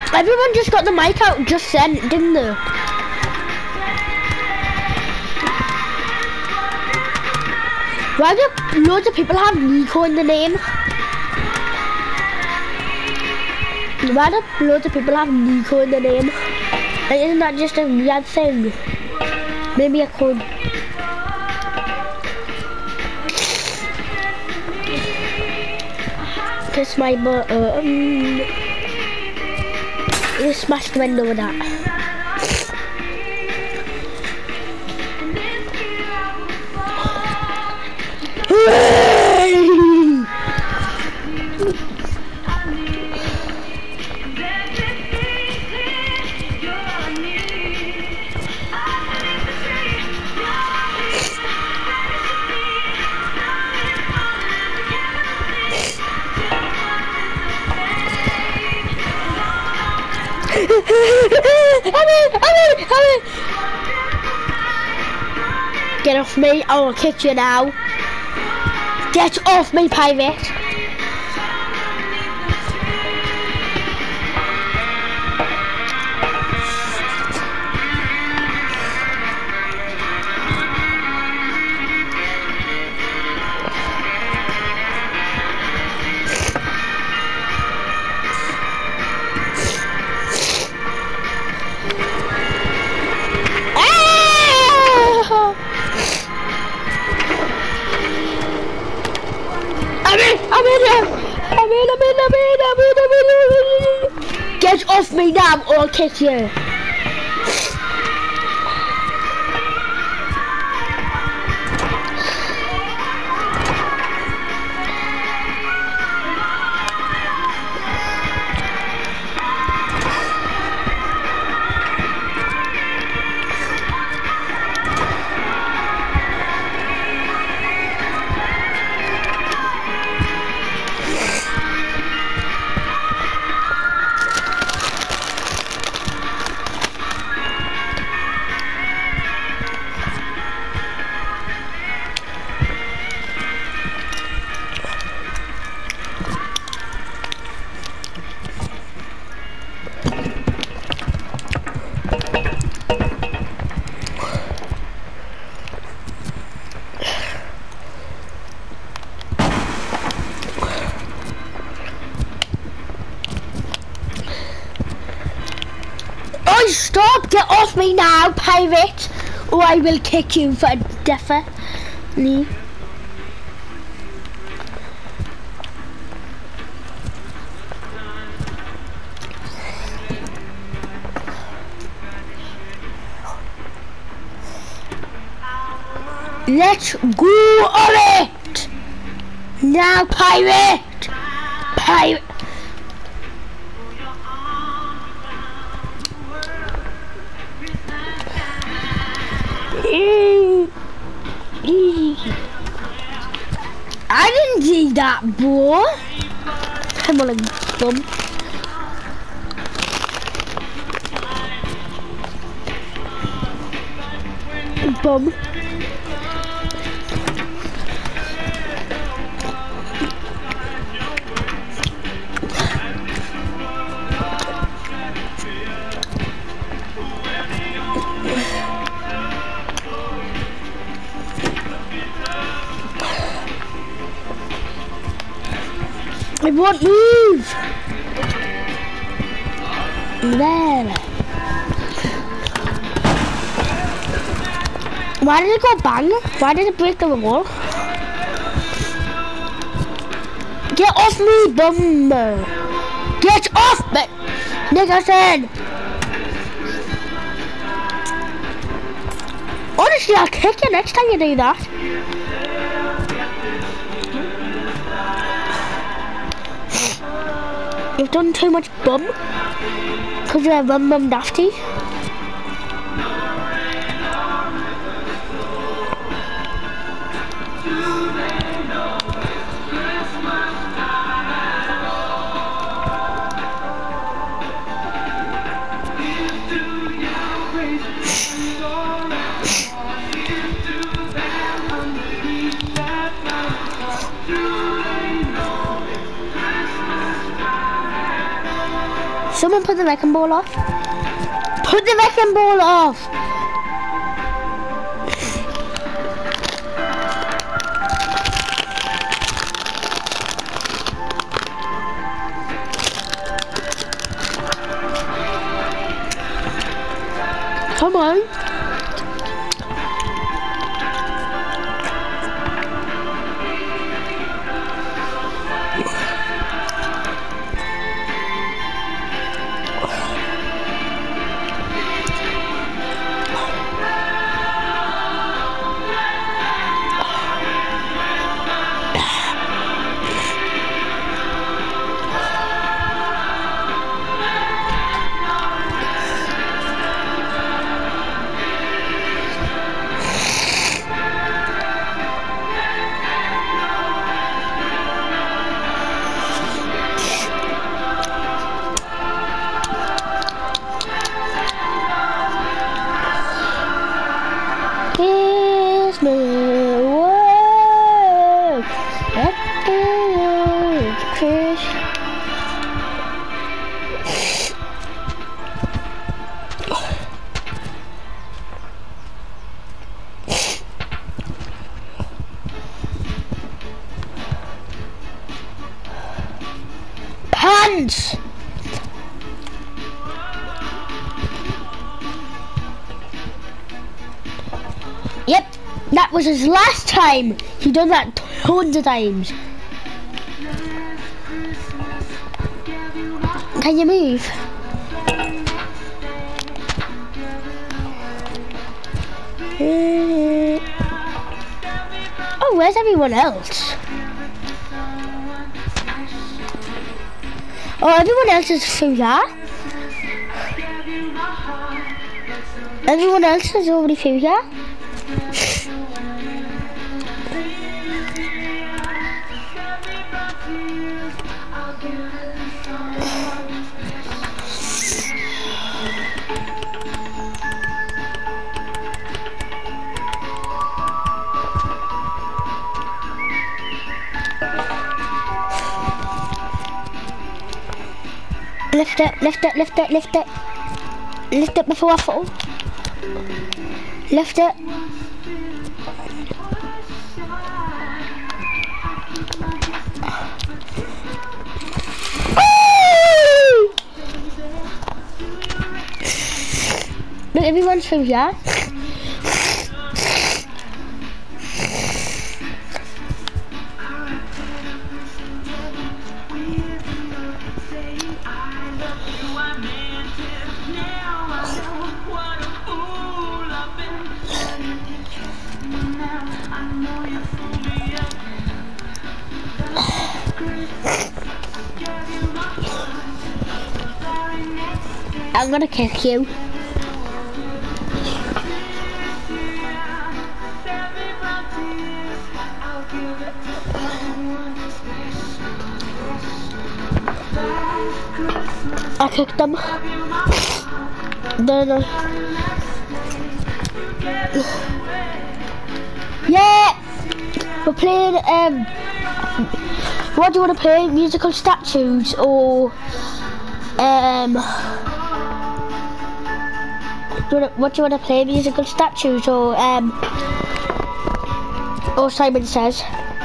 Everyone just got the mic out just then, didn't they? Why do loads of people have Nico in the name? Why do loads of people have Nico in the name? Like, isn't that just a weird thing? Maybe I could. Kiss my butt. Just smash the window with that. Get off me, I will kick you now. Get off me, pirate. Get off me now or I'll kick you. Stop! Get off me now, pirate, or I will kick you for definitely. Let's go on it! Now, pirate! Pirate! I didn't see that, boy. Come on, bum. Bum. I won't move. There. Why did it go bang? Why did it break the wall? Get off me, bum! Get off me, Nicholson! Honestly, I'll kick you next time you do that. You've done too much bum, because you're a bum dafty. Someone put the wrecking ball off. Put the wrecking ball off. Come on. Here's my work. Pants. Yep, that was his last time. He done that tons of times. Can you move? Oh, where's everyone else? Oh, everyone else is through that. Everyone else is already through here. Lift it, lift it, lift it, lift it. Lift it before I fall. Lift it. Look, everyone's through here. I'm gonna kick you. I kicked them. No. Yeah! We're playing, what do you want to play? Musical statues or, what do you want to play? Musical statues or Simon Says?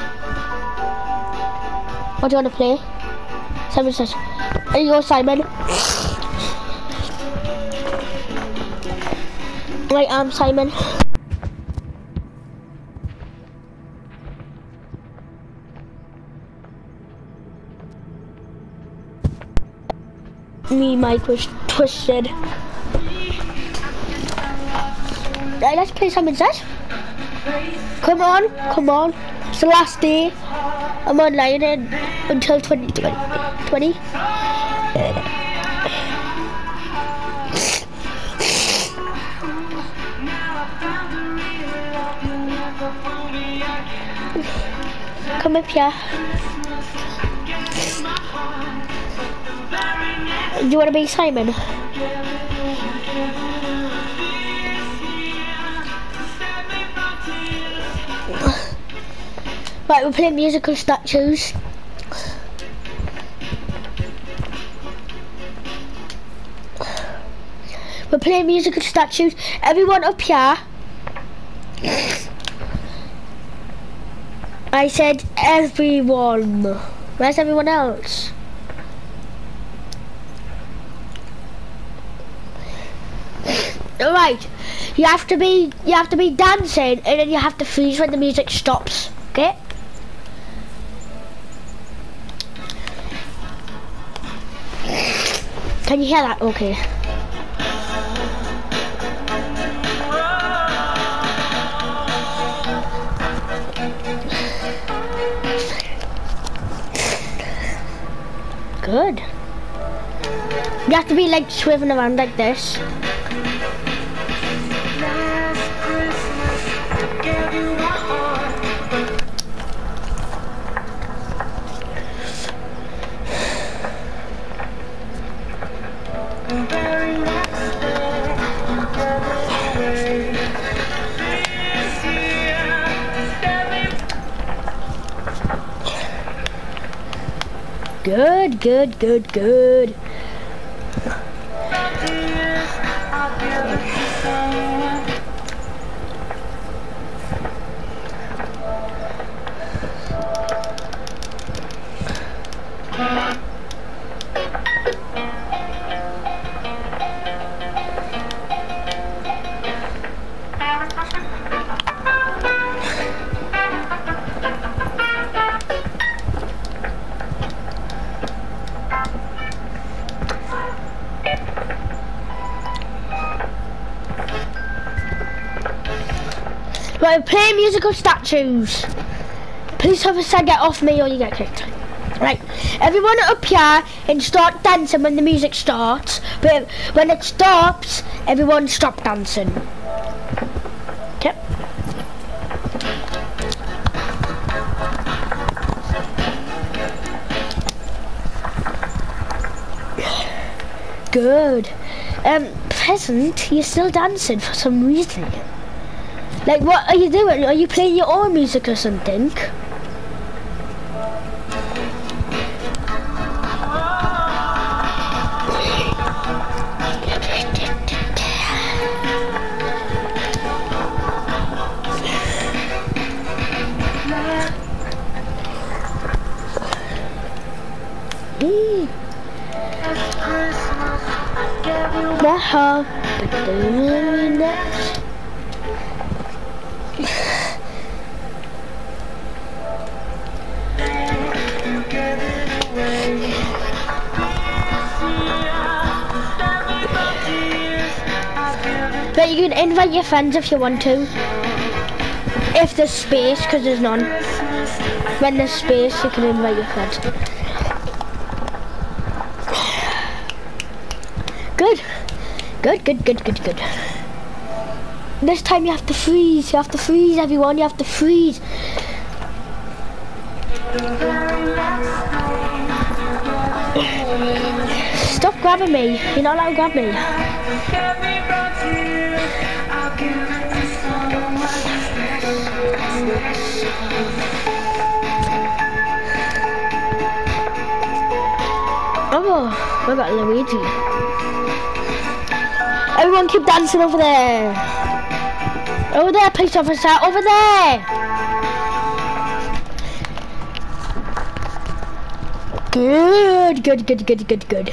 What do you want to play? Simon Says. There you go, Simon. Right, I'm Simon. Me mic was twisted. Right, let's play Simon Says. Come on, come on. It's the last day. I'm online until 2020. Come up here. Do you want to be Simon? Right, we're playing musical statues. We're playing musical statues. Everyone up here. I said everyone. Where's everyone else? Alright. You have to be dancing, and then you have to freeze when the music stops. Okay? Can you hear that? Okay. Good. You have to be like swiveling around like this. Good, good, good, good. Right, play musical statues. Police officer, get off me or you get kicked. Right, everyone up here and start dancing when the music starts. But when it stops, everyone stop dancing. Okay. Good. Peasant, you're still dancing for some reason. Like, what are you doing? Are you playing your own music or something? But you can invite your friends if you want to. If there's space, because there's none. When there's space, you can invite your friends. Good. Good, good, good, good, good. This time you have to freeze. You have to freeze, everyone. You have to freeze. Stop grabbing me. You're not allowed to grab me. Oh, I got Luigi. Everyone keep dancing over there. Over there, police officer. Over there. Good, good, good, good, good, good.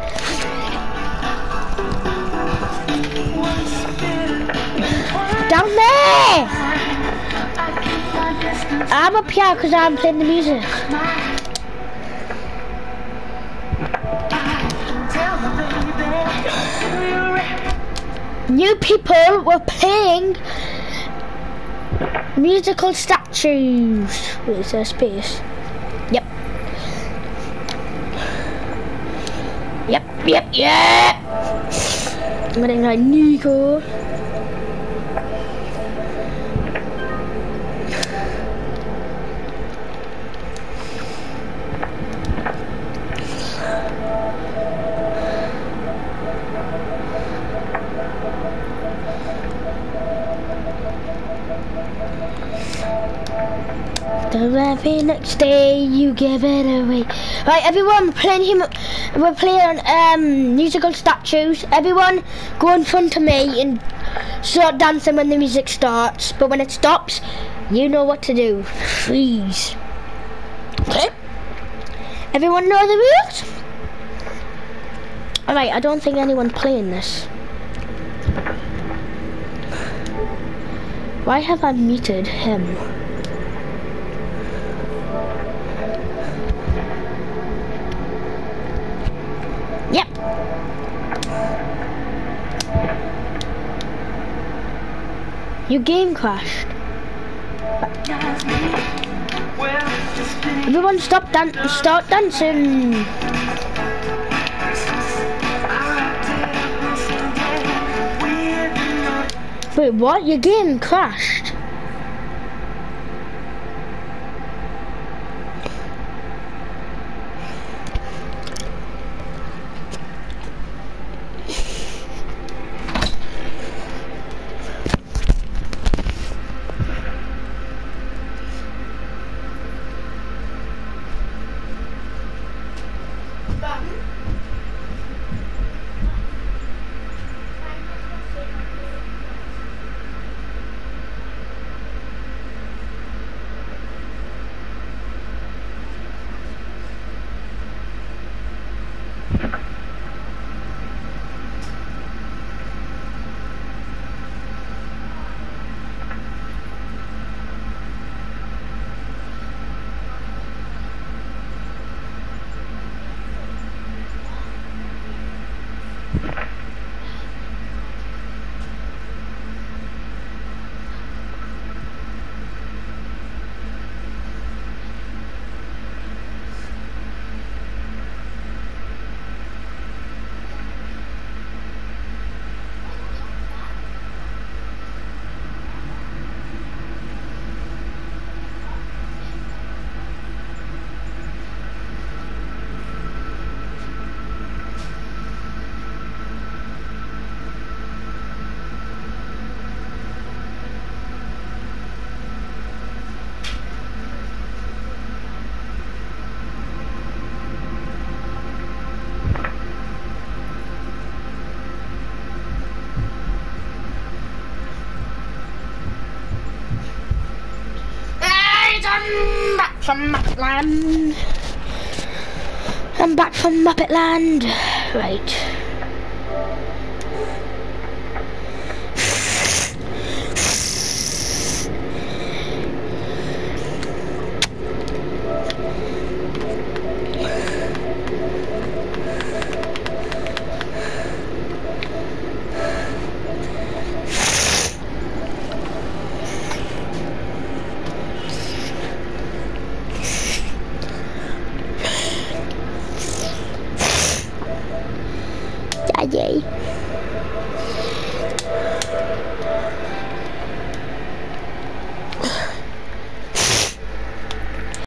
Down there! I'm up here because I'm playing the music. New people were playing musical statues. Wait, is there space? Yep. Yep, yep, yep. I'm getting like Nico. The very next day you give it away. Right, everyone, we're playing musical statues. Everyone go in front of me and start dancing when the music starts. But when it stops, you know what to do. Freeze. Okay? Everyone know the rules? Alright, I don't think anyone's playing this. Why have I muted him? Yep. Your game crashed. Everyone start dancing. Wait, what? Your game crashed? I'm back from Muppetland. I'm back from Muppetland. Right.